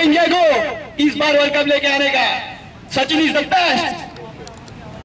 India को इस बार world cup लेके आने का। Sachin is the best.